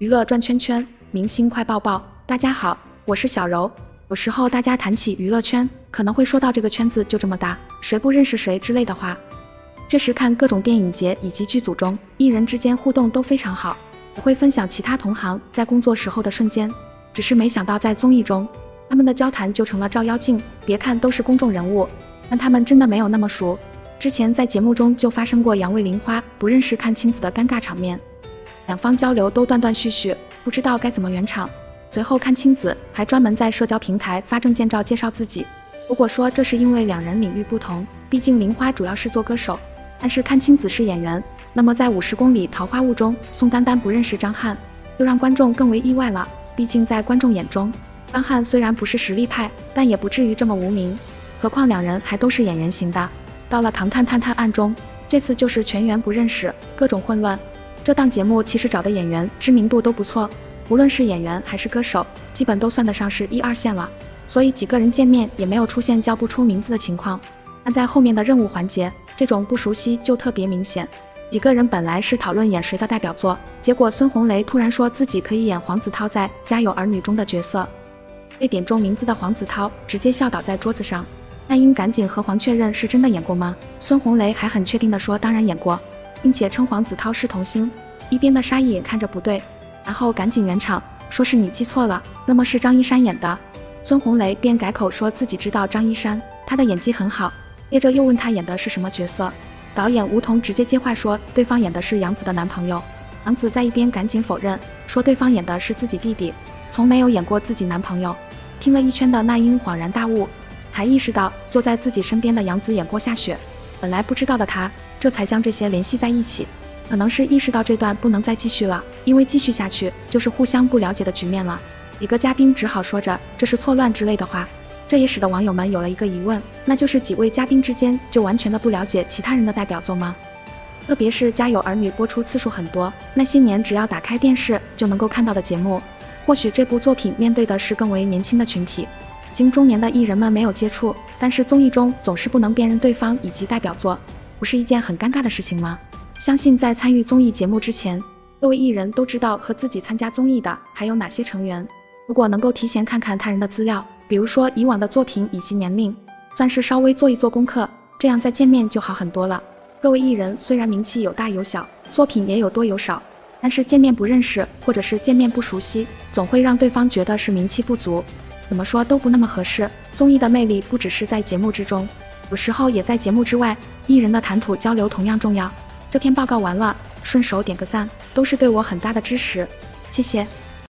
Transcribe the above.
娱乐转圈圈，明星快报报。大家好，我是小柔。有时候大家谈起娱乐圈，可能会说到这个圈子就这么大，谁不认识谁之类的话。确实看各种电影节以及剧组中，艺人之间互动都非常好，也会分享其他同行在工作时候的瞬间。只是没想到在综艺中，他们的交谈就成了照妖镜。别看都是公众人物，但他们真的没有那么熟。之前在节目中就发生过杨卫玲花不认识阚清子的尴尬场面，两方交流都断断续续，不知道该怎么圆场。随后阚清子还专门在社交平台发证件照介绍自己。如果说这是因为两人领域不同，毕竟玲花主要是做歌手，但是阚清子是演员，那么在50公里桃花坞中，宋丹丹不认识张翰，就让观众更为意外了。毕竟在观众眼中，张翰虽然不是实力派，但也不至于这么无名，何况两人还都是演员型的。到了唐探探探案中，这次就是全员不认识，各种混乱。这档节目其实找的演员知名度都不错，无论是演员还是歌手，基本都算得上是1、2线了，所以几个人见面也没有出现叫不出名字的情况。但在后面的任务环节，这种不熟悉就特别明显。几个人本来是讨论演谁的代表作，结果孙红雷突然说自己可以演黄子韬在《家有儿女》中的角色。被点中名字的黄子韬直接笑倒在桌子上。那英赶紧和黄确认是真的演过吗？孙红雷还很确定地说当然演过，并且称黄子韬是童星。一边的沙溢也看着不对，然后赶紧圆场，说是你记错了，那么是张一山演的。孙红雷便改口说自己知道张一山，他的演技很好，接着又问他演的是什么角色。导演吴彤直接接话说对方演的是杨紫的男朋友。杨紫在一边赶紧否认，说对方演的是自己弟弟，从没有演过自己男朋友。听了一圈的那英恍然大悟，才意识到坐在自己身边的杨紫演过夏雪。本来不知道的他，这才将这些联系在一起。可能是意识到这段不能再继续了，因为继续下去就是互相不了解的局面了。几个嘉宾只好说着这是错乱之类的话，这也使得网友们有了一个疑问，那就是几位嘉宾之间就完全的不了解其他人的代表作吗？特别是《家有儿女》播出次数很多，那些年只要打开电视就能够看到的节目，或许这部作品面对的是更为年轻的群体，已经中年的艺人们没有接触，但是综艺中总是不能辨认对方以及代表作，不是一件很尴尬的事情吗？相信在参与综艺节目之前，各位艺人都知道和自己参加综艺的还有哪些成员。如果能够提前看看他人的资料，比如说以往的作品以及年龄，算是稍微做一做功课，这样再见面就好很多了。各位艺人虽然名气有大有小，作品也有多有少，但是见面不认识或者是见面不熟悉，总会让对方觉得是名气不足，怎么说都不那么合适。综艺的魅力不只是在节目之中，有时候也在节目之外，艺人的谈吐交流同样重要。这篇报告完了，顺手点个赞，都是对我很大的支持，谢谢。